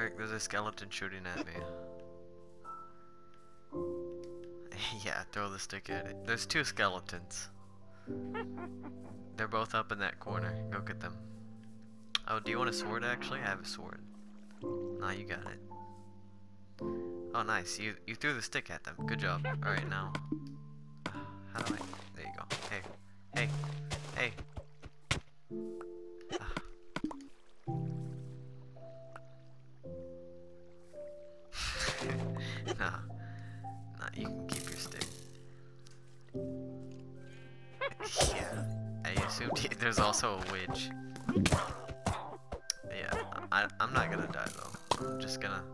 Frick, there's a skeleton shooting at me. Yeah, throw the stick at it. There's two skeletons. They're both up in that corner. Go get them. Oh, do you want a sword actually? I have a sword. Nah, you got it. Oh, nice. You threw the stick at them. Good job. Alright, now. How do I... There you go. Hey. Hey. Hey. Nah. Nah, you can keep your stick. Yeah. I assumed there's also a witch. Yeah. I'm not gonna die though. I'm just gonna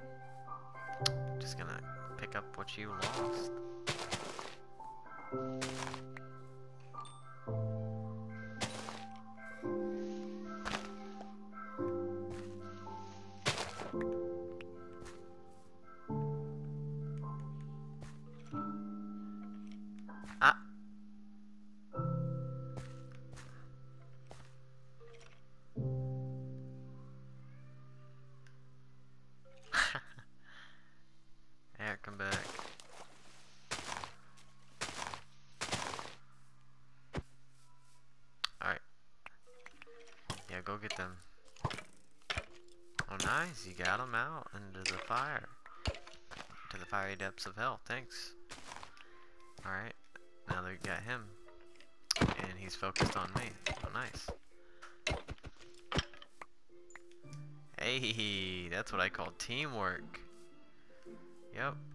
pick up what you lost. Ah. Yeah, come back. Alright. Yeah, go get them. Oh, nice. You got them out into the fire. To the fiery depths of hell. Thanks. Alright. Now they got him. And he's focused on me. Oh, nice. Hey, that's what I call teamwork. Yep.